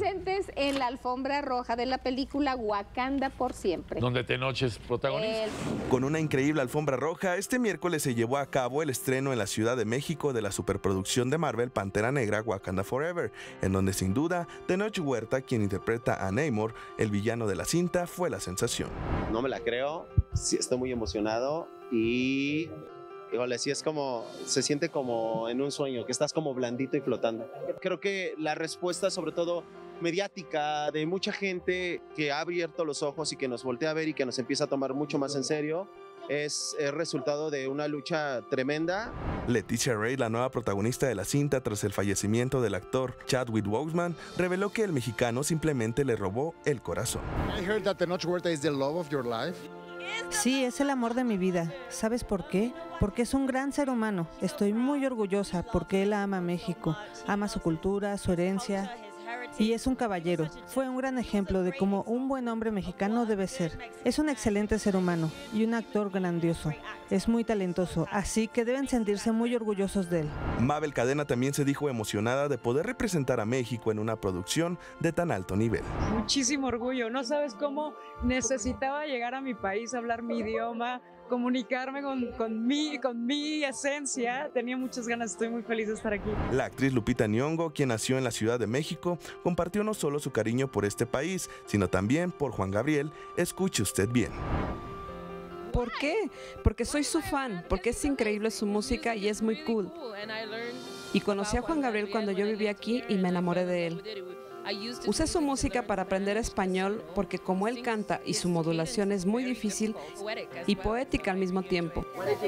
presentes en la alfombra roja de la película Wakanda por siempre, donde Tenoch es protagonista. Con una increíble alfombra roja, este miércoles se llevó a cabo el estreno en la Ciudad de México de la superproducción de Marvel Pantera Negra Wakanda Forever, en donde sin duda Tenoch Huerta, quien interpreta a Namor, el villano de la cinta, fue la sensación. No me la creo, sí estoy muy emocionado y híjole, sí es como, se siente como en un sueño, que estás como blandito y flotando. Creo que la respuesta, sobre todo mediática, de mucha gente que ha abierto los ojos y que nos voltea a ver y que nos empieza a tomar mucho más en serio, es el resultado de una lucha tremenda. Leticia Wright, la nueva protagonista de la cinta tras el fallecimiento del actor Chadwick Boseman, reveló que el mexicano simplemente le robó el corazón. I heard that Tenoch Huerta is the love of your life. Sí, es el amor de mi vida. ¿Sabes por qué? Porque es un gran ser humano. Estoy muy orgullosa porque él ama a México, ama su cultura, su herencia. Y es un caballero. Fue un gran ejemplo de cómo un buen hombre mexicano debe ser. Es un excelente ser humano y un actor grandioso. Es muy talentoso, así que deben sentirse muy orgullosos de él. Mabel Cadena también se dijo emocionada de poder representar a México en una producción de tan alto nivel. Muchísimo orgullo. No sabes cómo necesitaba llegar a mi país, hablar mi idioma, comunicarme con mi esencia. Tenía muchas ganas, estoy muy feliz de estar aquí. La actriz Lupita Nyong'o, quien nació en la Ciudad de México, compartió no solo su cariño por este país, sino también por Juan Gabriel. Escuche usted bien. ¿Por qué? Porque soy su fan, porque es increíble su música y es muy cool. Y conocí a Juan Gabriel cuando yo vivía aquí y me enamoré de él. Usé su música para aprender español porque como él canta y su modulación es muy difícil y poética al mismo tiempo.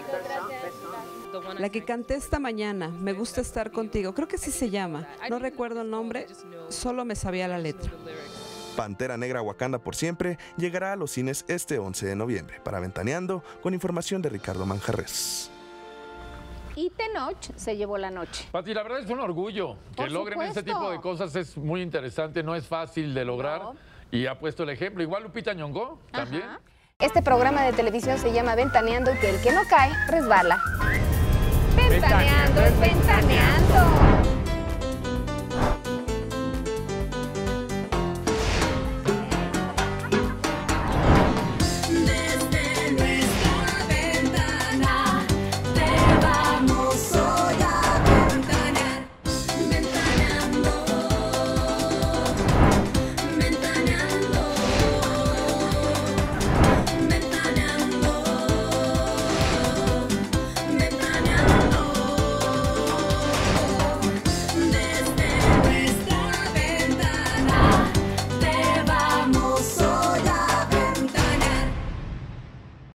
La que canté esta mañana, Me gusta estar contigo, creo que así se llama. No recuerdo el nombre, solo me sabía la letra. Pantera Negra Wakanda por siempre llegará a los cines este 11 de noviembre. Para Ventaneando, con información de Ricardo Manjarres. Y Tenoch se llevó la noche. Pati, la verdad es un orgullo. Que logren este tipo de cosas es muy interesante, no es fácil de lograr. No. Y ha puesto el ejemplo. Igual Lupita Nyong'o también. Ajá. Este programa de televisión se llama Ventaneando, que el que no cae, resbala. Ventaneando es ventaneando.